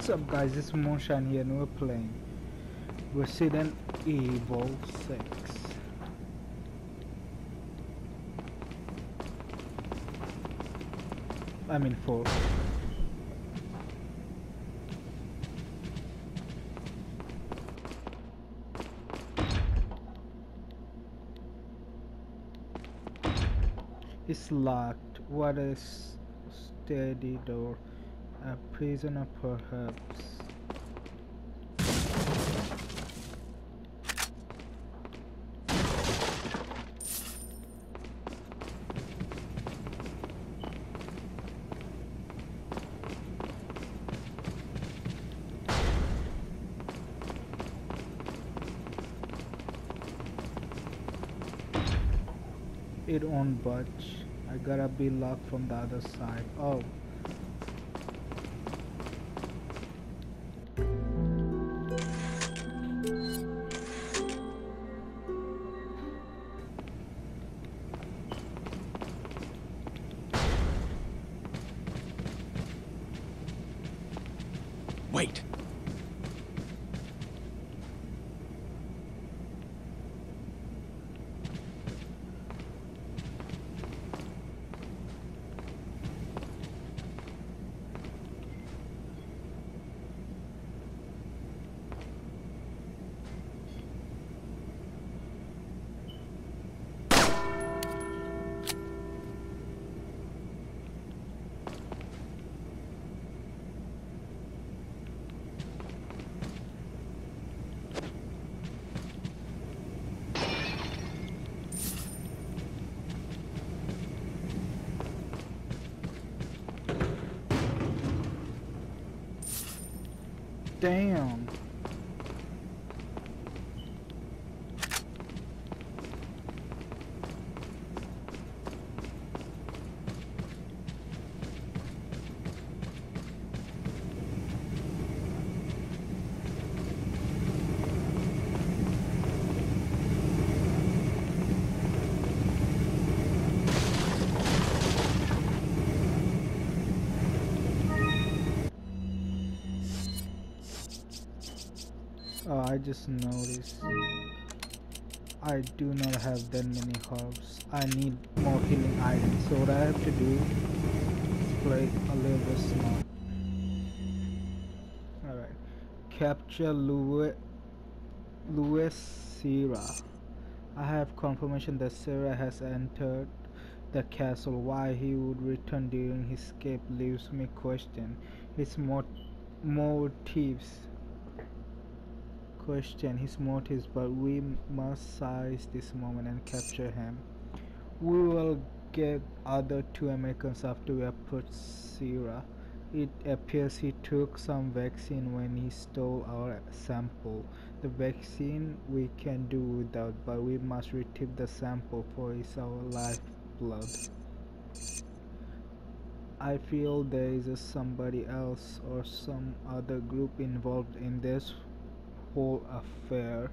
What's up guys, it's Moonshine here and we're playing Resident Evil 6. I mean 4. It's locked. What is steady door? A prisoner perhaps. It won't budge. I gotta be locked from the other side. Oh. Wait. Damn. Oh, I just noticed I do not have that many herbs. I need more healing items, so what I have to do is play a little bit smart. Alright. Capture Louis Sierra. I have confirmation that Sarah has entered the castle. Why he would return during his escape leaves me question his his motives, but we must seize this moment and capture him. We will get other 2 Americans after we approach Sierra. It appears he took some vaccine when he stole our sample. The vaccine we can do without, but we must retrieve the sample, for it's our lifeblood. I feel there is somebody else or some other group involved in this whole affair.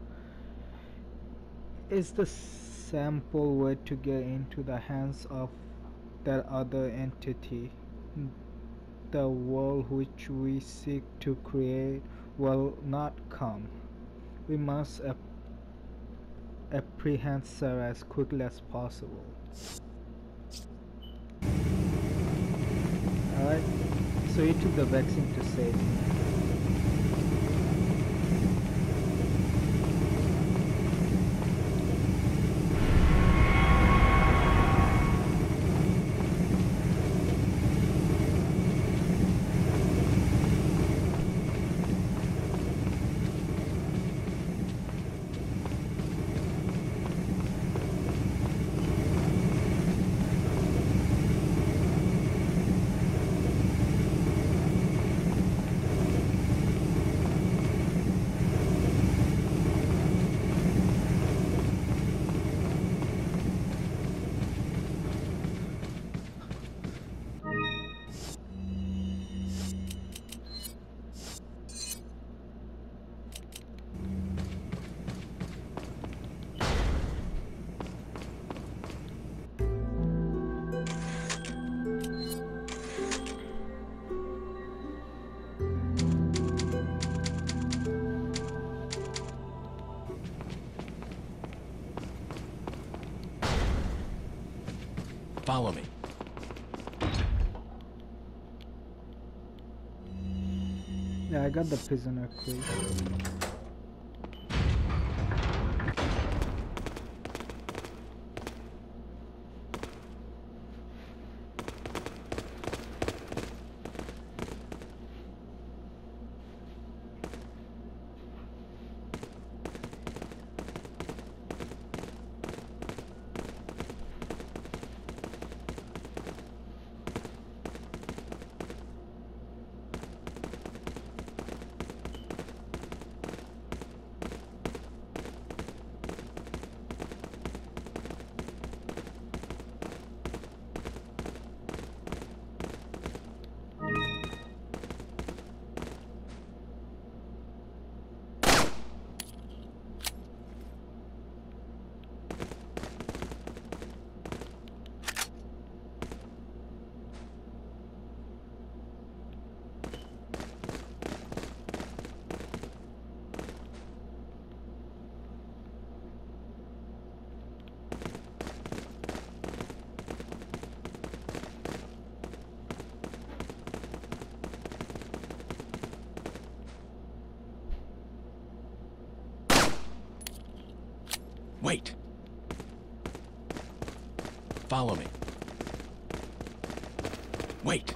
Is the sample way to get into the hands of that other entity? The world which we seek to create will not come. We must apprehend Sarah as quickly as possible. Alright, so he took the vaccine to save me. Follow me. Yeah, I got the prisoner quick. Wait. Follow me. Wait.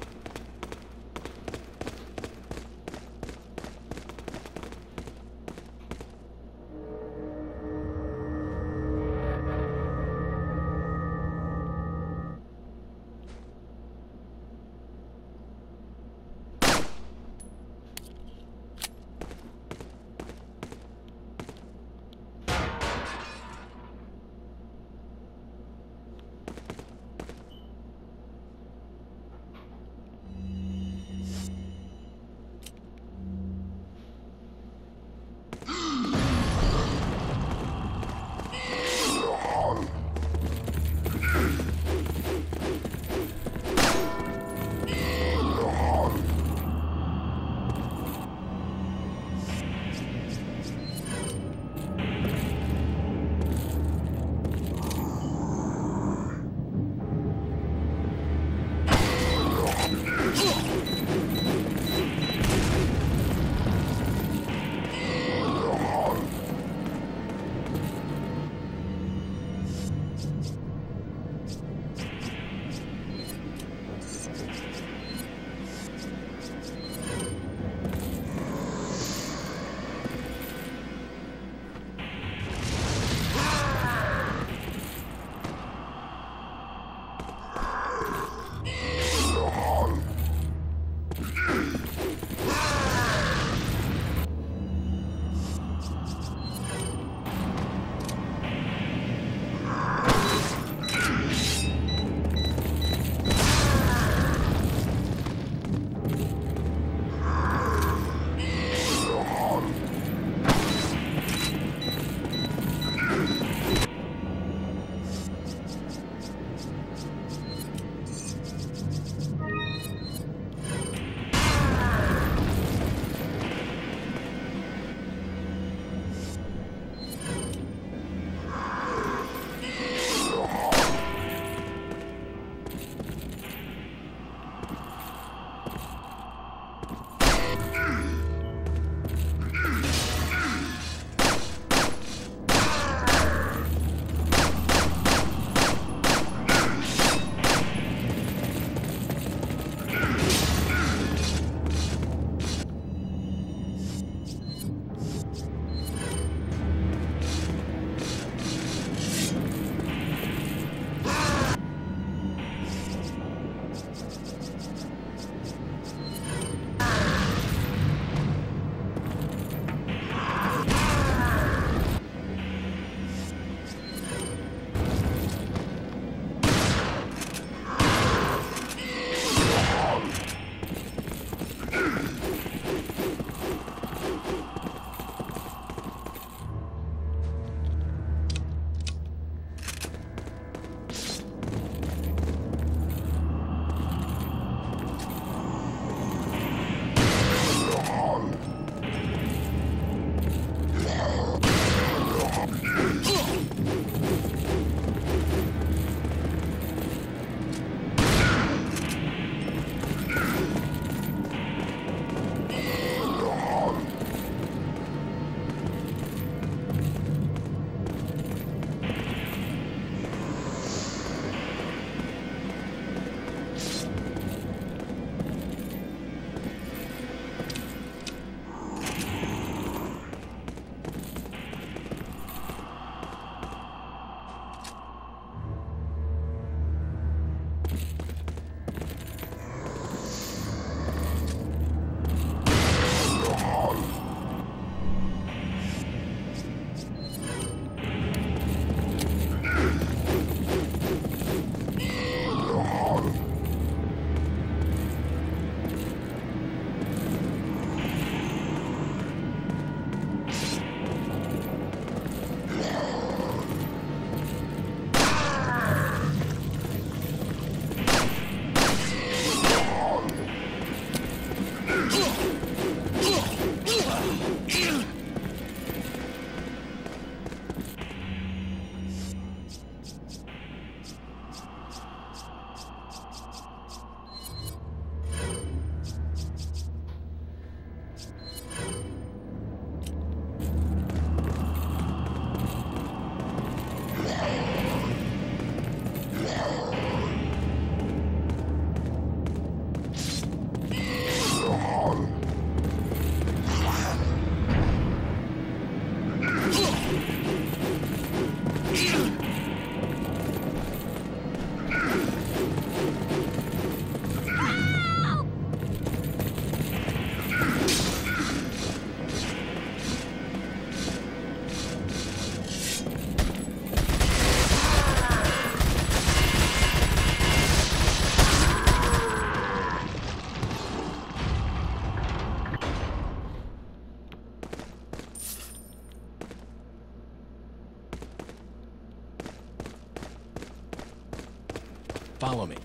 Follow me.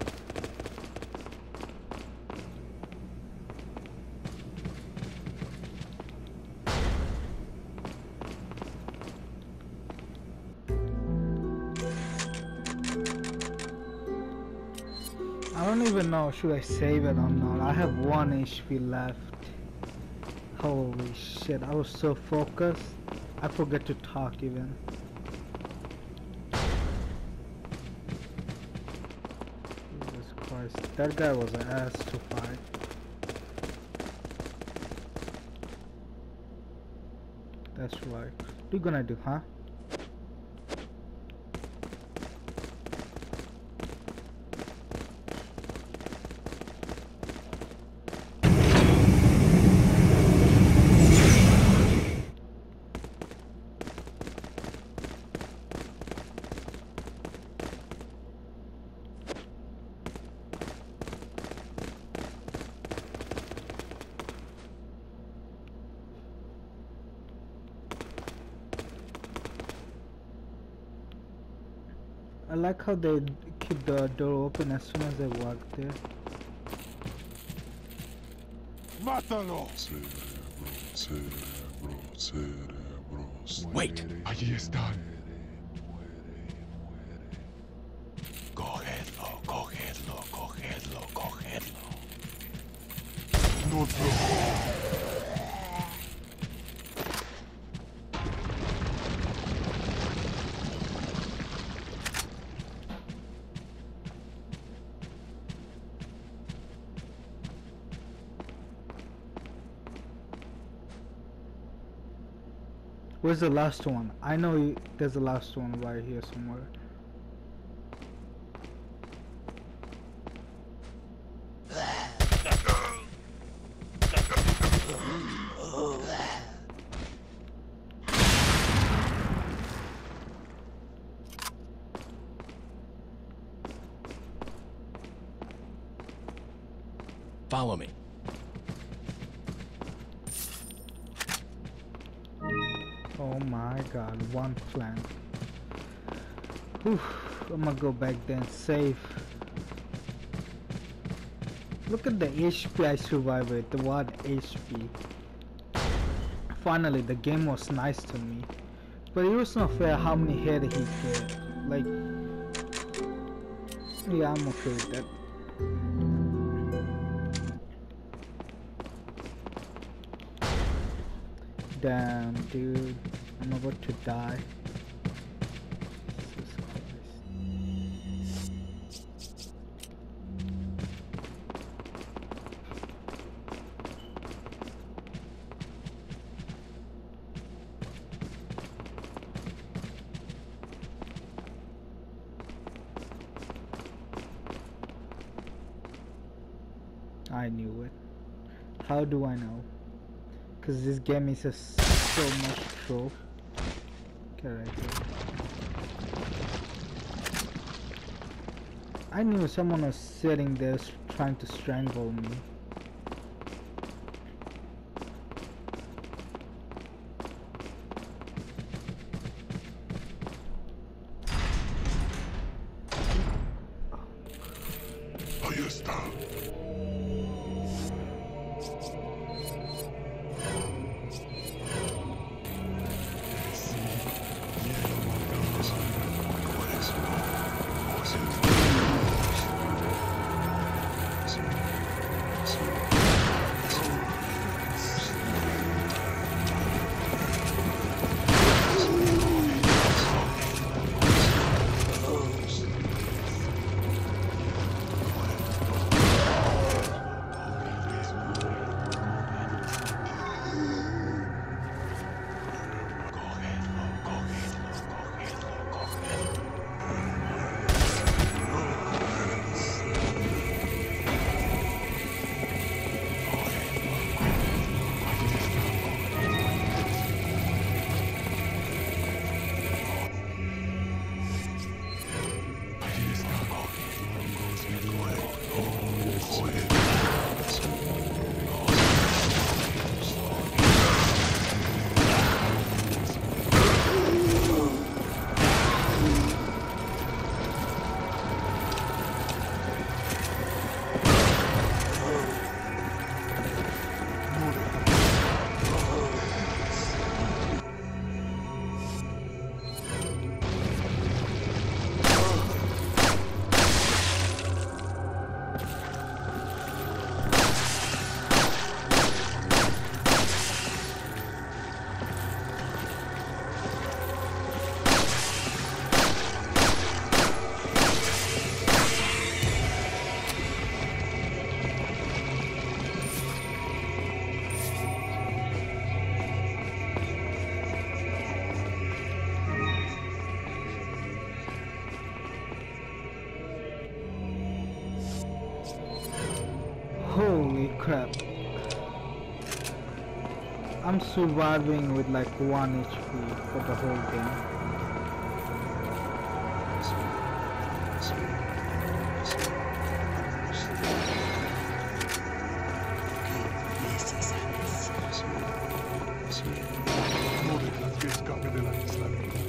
I don't even know should I save it or not. I have 1 HP left. Holy shit, I was so focused. I forget to talk even. Jesus Christ, that guy was an ass to fight. That's right. What you gonna do, huh? I like how they keep the door open as soon as I walk there. ¡Mátalo! Wait. Allí están. Cogedlo, cogedlo, cogedlo, cogedlo. No te... Where's the last one? I know there's the last one right here somewhere. Follow me. Oh my god, one flank. Whew, I'm gonna go back there and save. Look at the HP I survived with, the 1 HP. Finally, the game was nice to me. But it was not fair how many hits he get. Like, yeah, I'm okay with that. Damn, dude. I'm about to die. Jesus Christ. I knew it. How do I know? Because this game is just so much troll. Okay, right here. I knew someone was sitting there trying to strangle me. Ahí está. I'm surviving with like 1 HP for the whole game. No dejas que escape de la isla.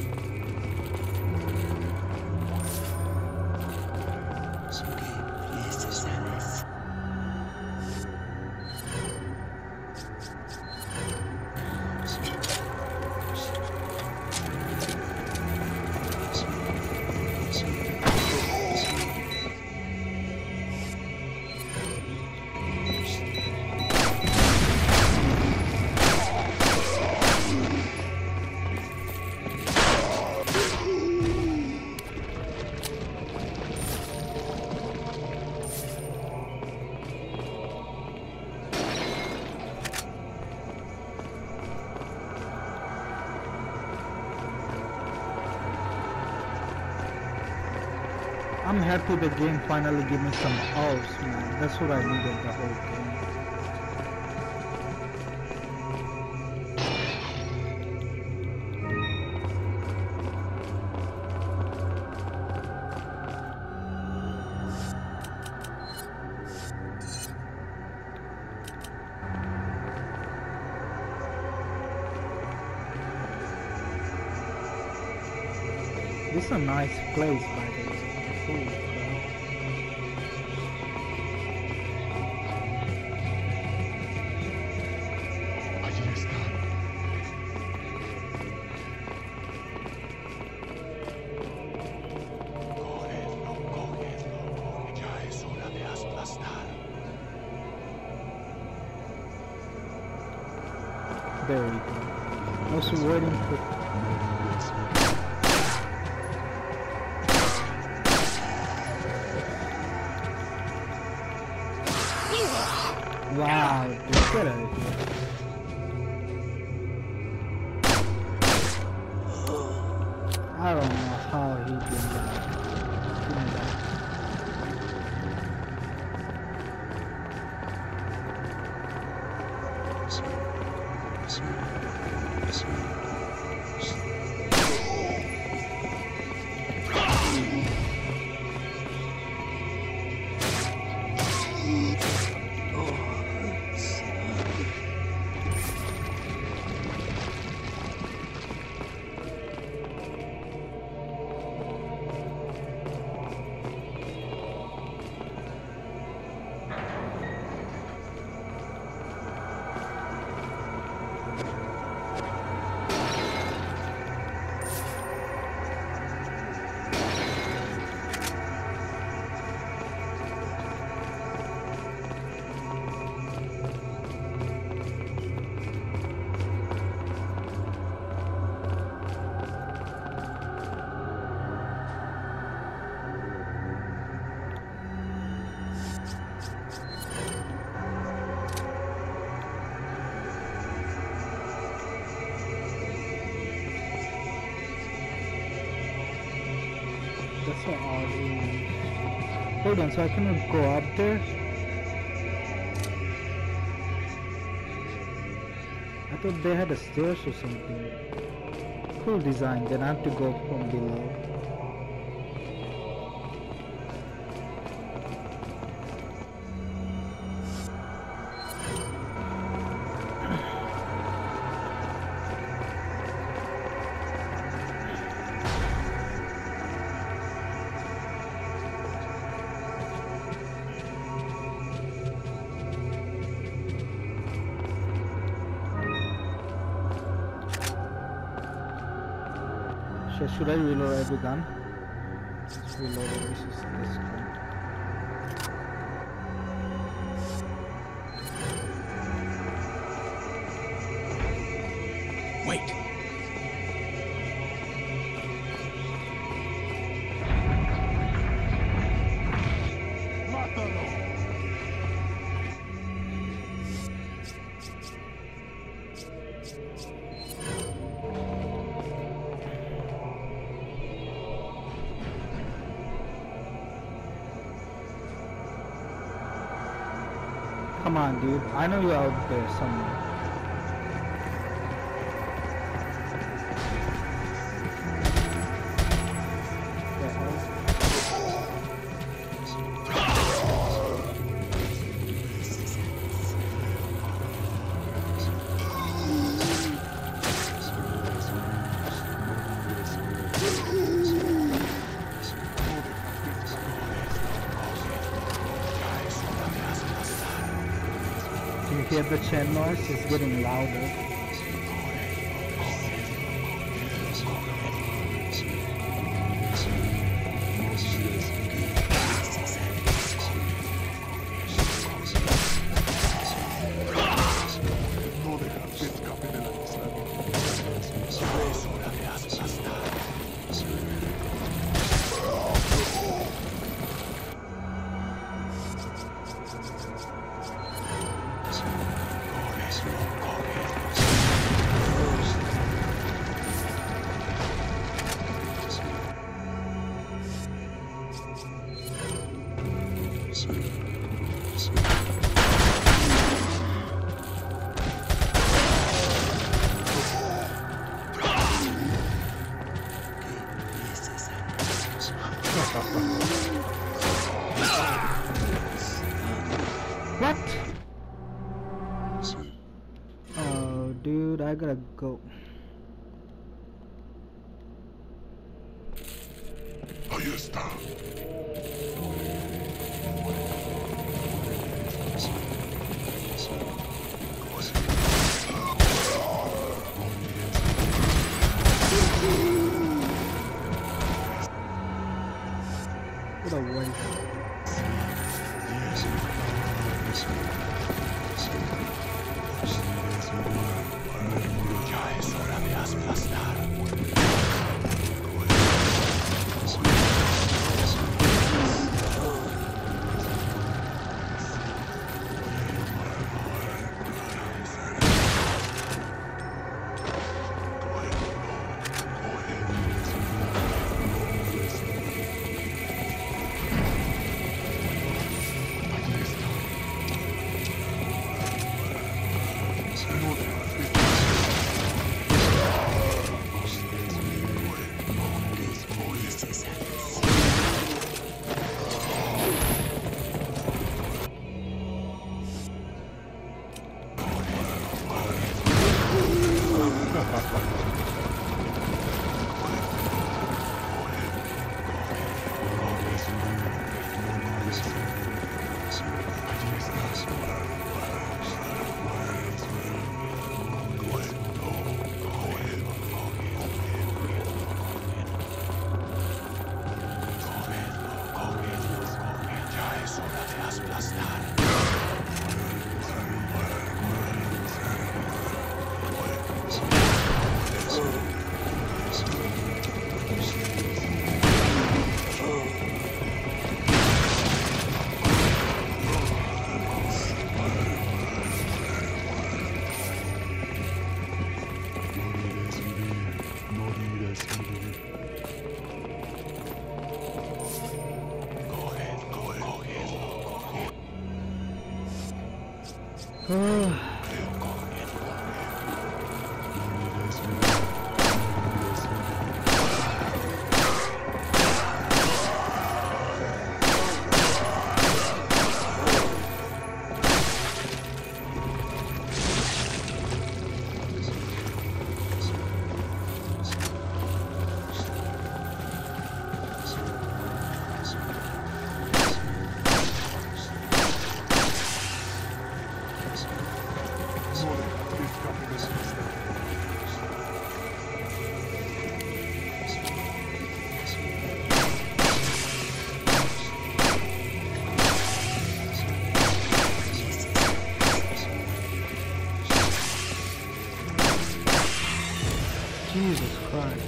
I'm happy the game finally gave me some health, man. That's what I needed the whole game. This is a nice place, by the way. Holy crap. Allí están. Cogedlo, cogedlo. Ya es hora de aplastar. There we go. I was waiting for... Wow, dude, get out of here. I don't know how he did that. Didn't that. That's so odd. Hold on, so I cannot go up there? I thought they had a stairs or something. Cool design, then I have to go from below. Should I reload every gun? Let's reload this gun. Wait. ¡Mátalo! Come on, dude. I know you're out there somewhere. get the chain noise? It's getting louder. No deja que escape de la isla. Ya es hora de aplastar. What? Oh, dude, I gotta go. Ahí está. What a waste. Ya es hora de aplastar. Ya es hora de aplastar. Jesus Christ.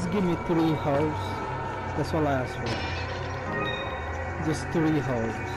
Just give me 3 hearts. That's all I ask for. Just 3 hearts.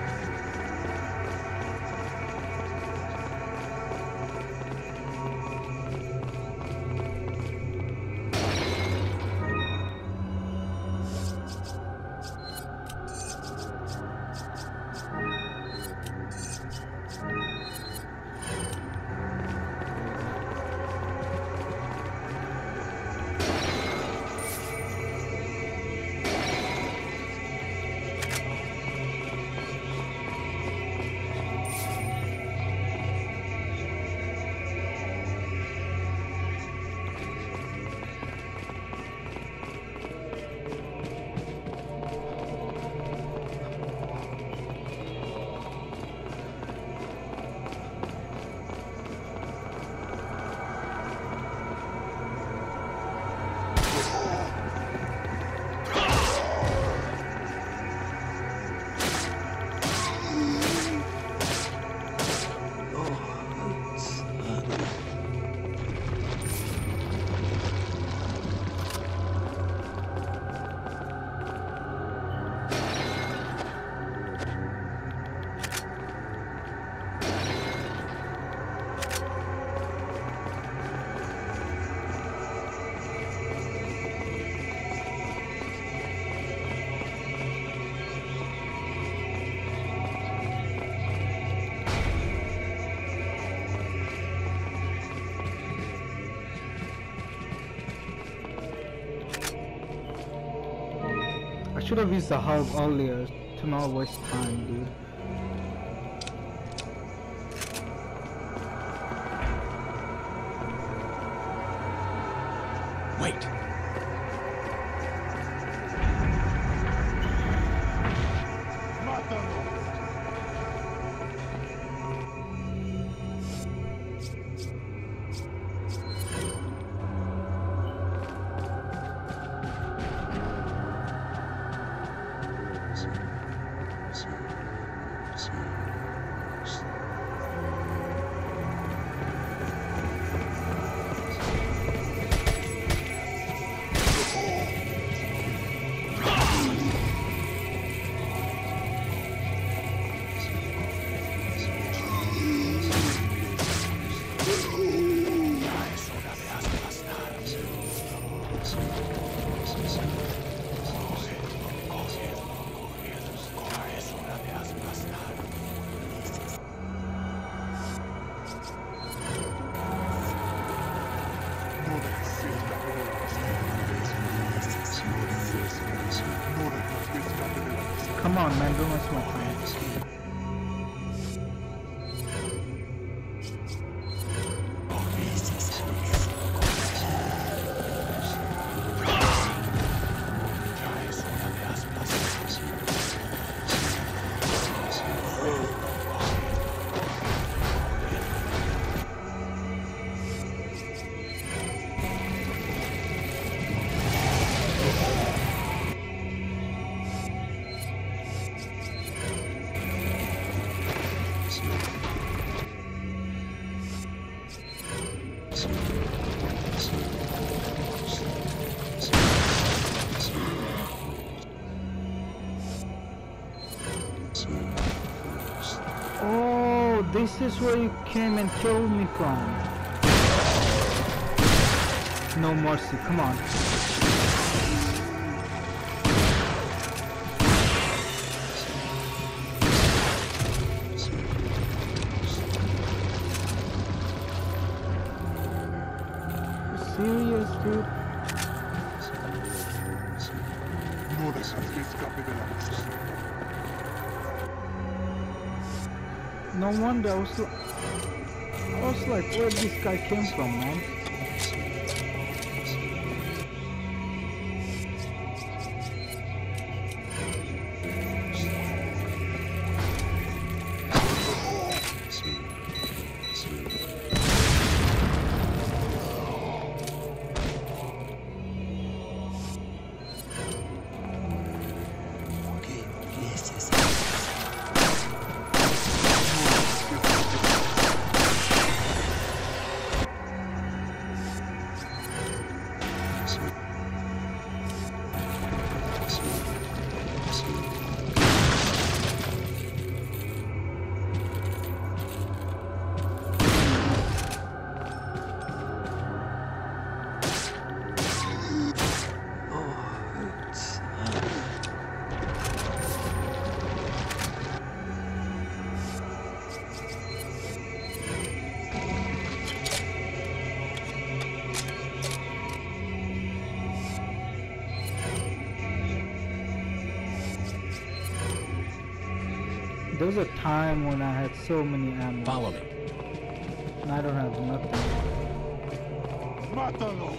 I should have used the herb earlier to not waste time, dude. Wait. Come on, man, don't waste my time. Oh, this is where you came and killed me from. No mercy, come on. You serious, dude? No dejas que escape de la vista. No wonder I was like, where this guy came from, man? There was a time when I had so many ammo. Follow me. And I don't have nothing. Mátalo!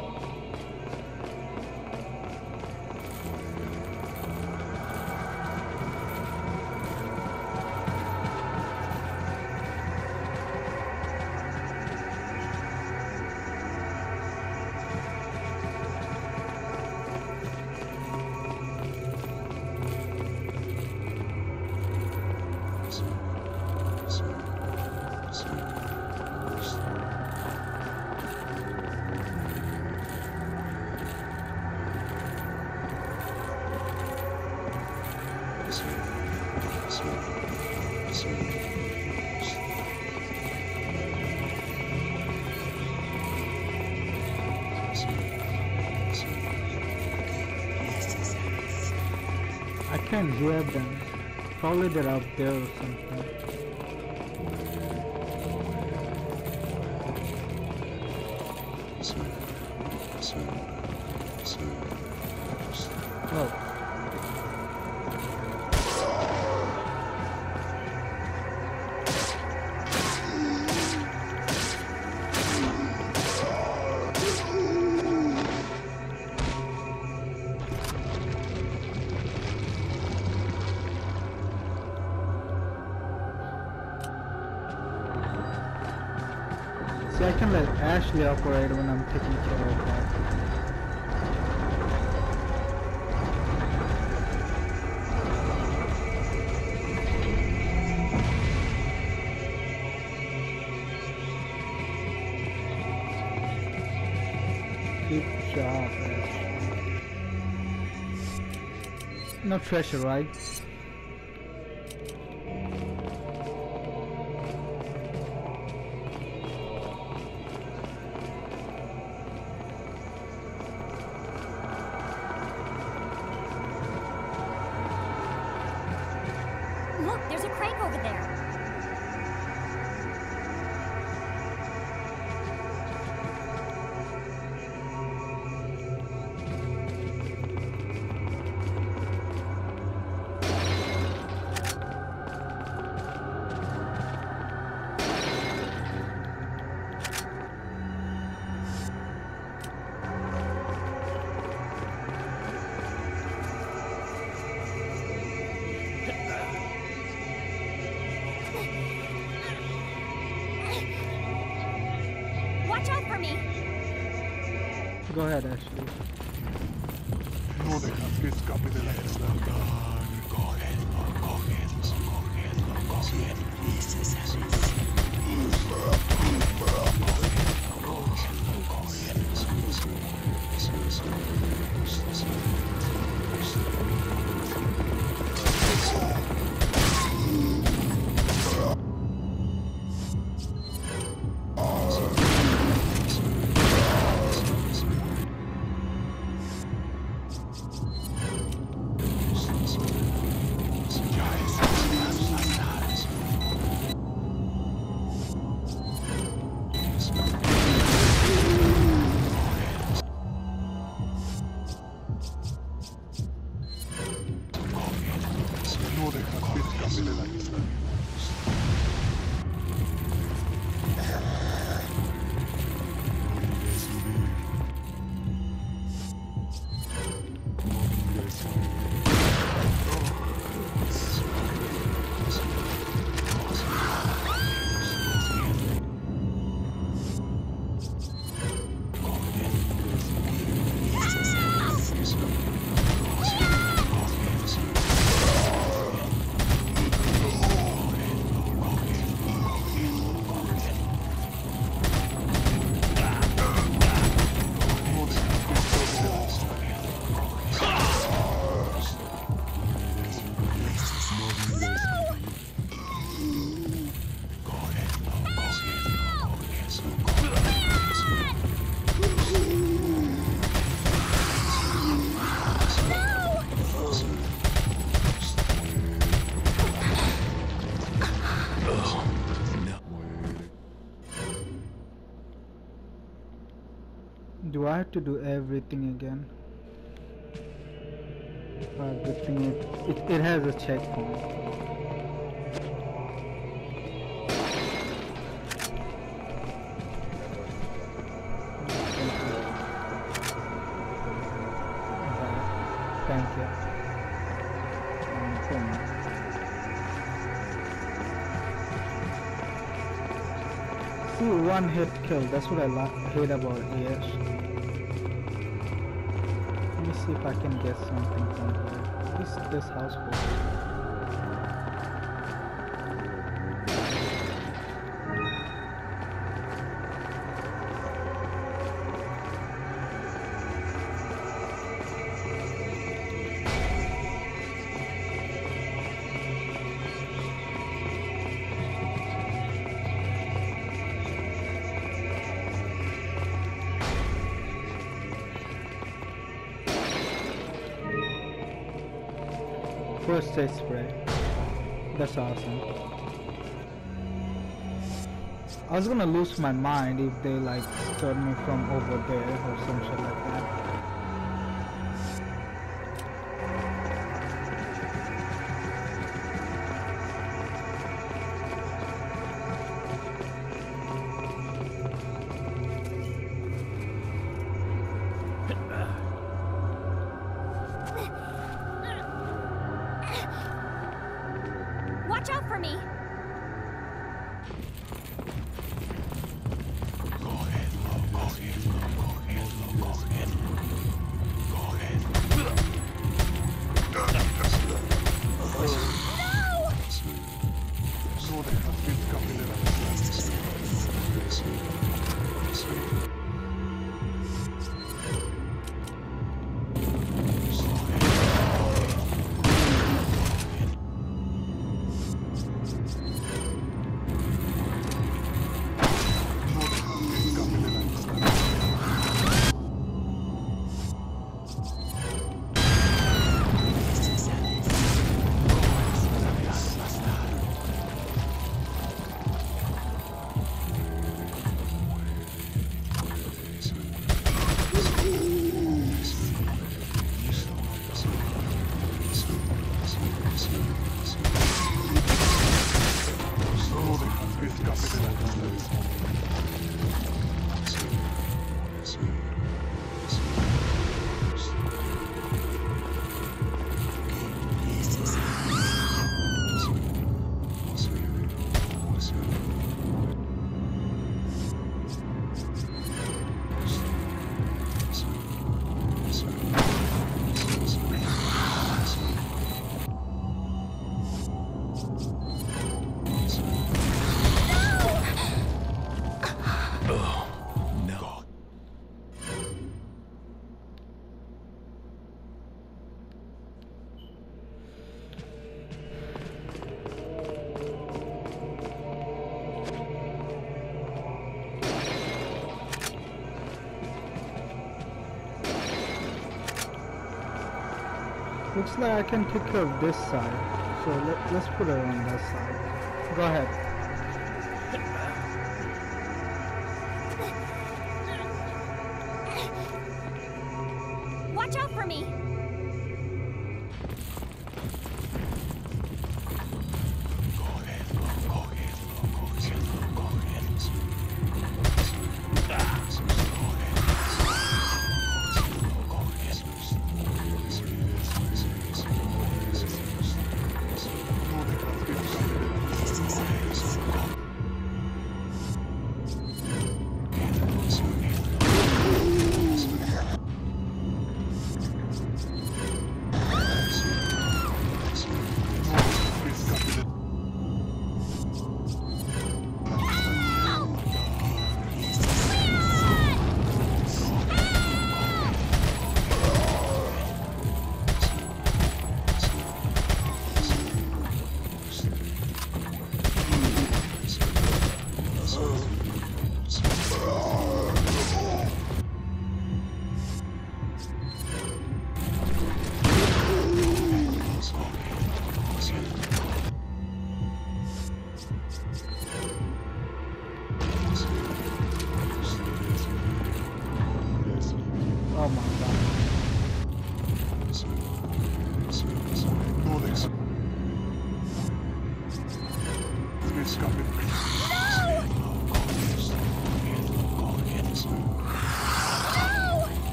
I can't hear them. Probably they're up there or something. Oh. See, I can let Ashley operate when I'm taking care of that. Good job, Ashley. No treasure, right? Look, there's a crank over there. Watch out for me. Go ahead, Ashley. No dejas que escape de la isla. No dejas que escape de la isla. Do I have to do everything again? Good thing it has a checkpoint. Thank you. Boom. See, one hit kill. That's what I hate about AS. Let me see if I can get something from here. This house full. First aid spray. That's awesome. I was gonna lose my mind if they like start me from over there or some shit like that. Watch out for me! Go ahead, go ahead, go ahead, go ahead. Go ahead. Nordic has been coming in. Looks like I can take care of this side. So let's put her on that side. Go ahead. Watch out for me! Go ahead, go ahead, go ahead, go ahead.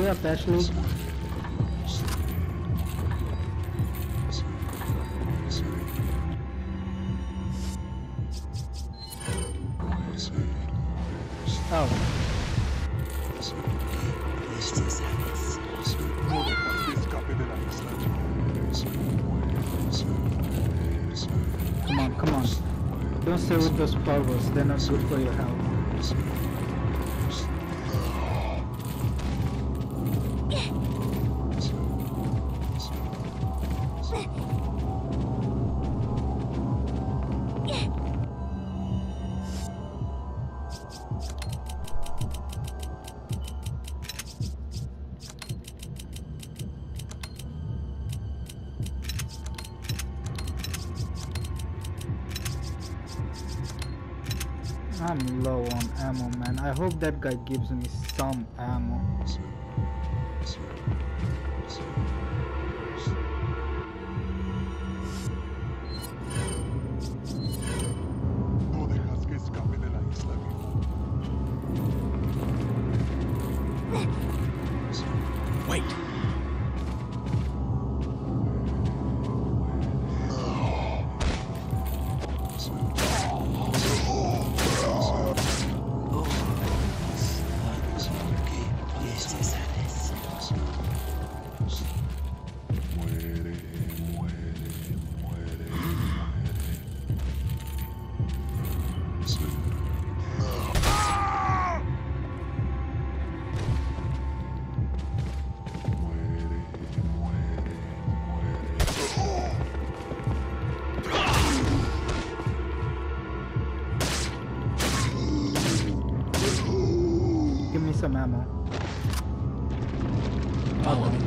Hurry up, Ashley. Oh. No dejas que escape de la isla. Come on. Don't stay with those powers. They're not good for your health. I'm low on ammo, man. I hope that guy gives me some ammo. No dejas que escape de la isla. Wait. Give me some ammo. Follow me.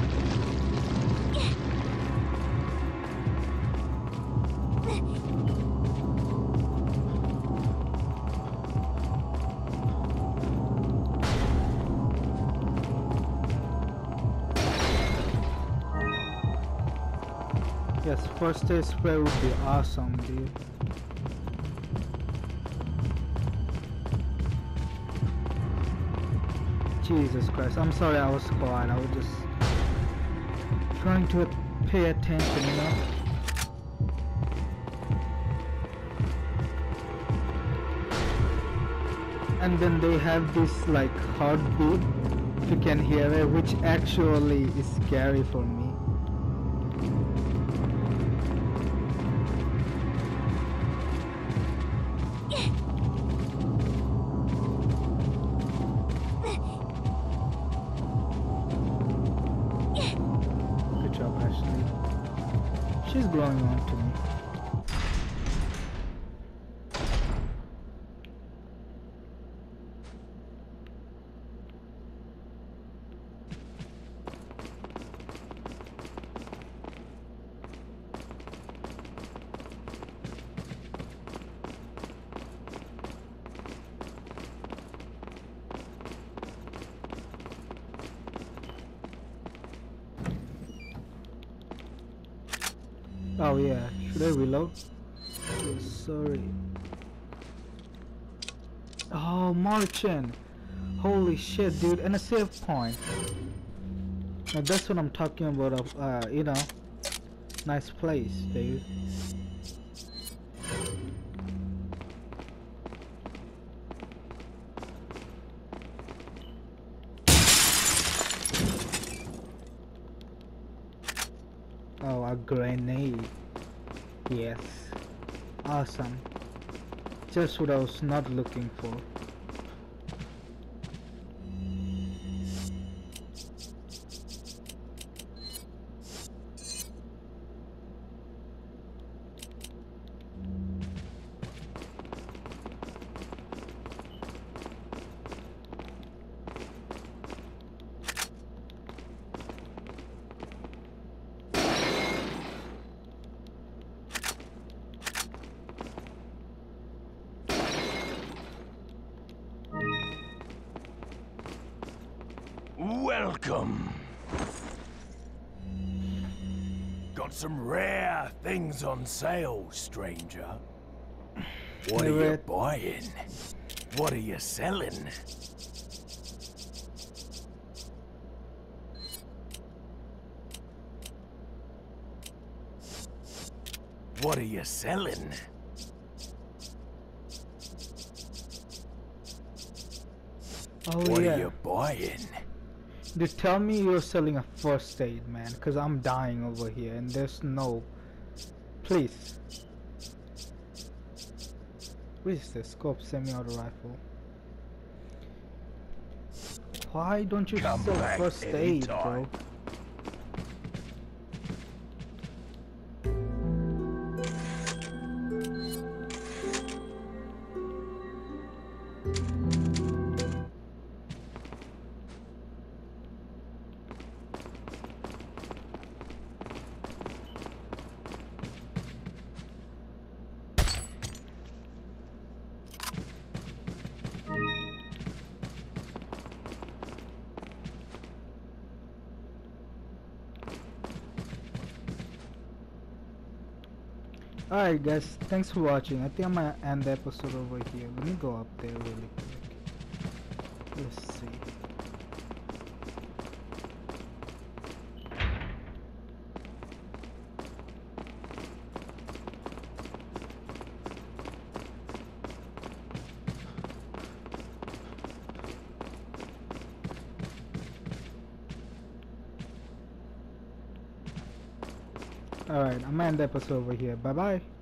Yes, first aid spray would be awesome, dude. Jesus Christ, I'm sorry I was quiet. I was just trying to pay attention, you know? And then they have this like heartbeat, if you can hear it, which actually is scary for me. Good job, Ashley. She's growing on to me. Oh yeah, should I reload? Oh, sorry. Oh, Marchen! Holy shit, dude, and a save point. Now that's what I'm talking about, you know, nice place, dude. Oh, a grenade. Yes. Awesome. Just what I was not looking for. Welcome. Got some rare things on sale, stranger. What are you buying? What are you selling? What are you selling? Oh What yeah. are you buying? They tell me you're selling a first aid, man, because I'm dying over here and there's no. Please. What is this? Scope semi-auto rifle. Why don't you Come sell back first aid, anytime. bro? Alright guys, thanks for watching. I think I'm gonna end the episode over here. Let me go up there really quick. Let's see. Alright, I'm gonna end the episode over here. Bye bye.